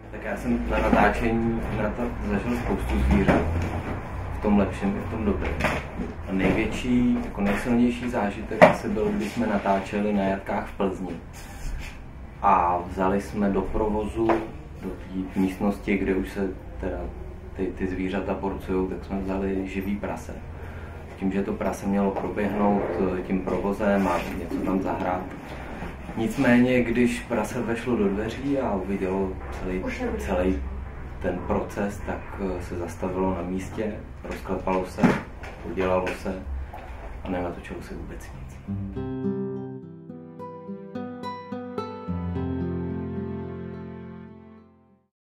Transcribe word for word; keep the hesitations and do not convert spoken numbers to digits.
Tak já jsem na natáčení na to zažil spoustu zvířat. V tom lepším i v tom dobrém. A největší, jako nejsilnější zážitek asi byl, když jsme natáčeli na jatkách v Plzni. A vzali jsme do provozu, do té místnosti, kde už se teda ty, ty zvířata porcují, tak jsme vzali živý prase. Tím, že to prase mělo proběhnout tím provozem a něco tam zahrát. Nicméně, když prase vešlo do dveří a uvidělo celý, celý ten proces, tak se zastavilo na místě, rozklepalo se, udělalo se a nenatočilo se vůbec nic.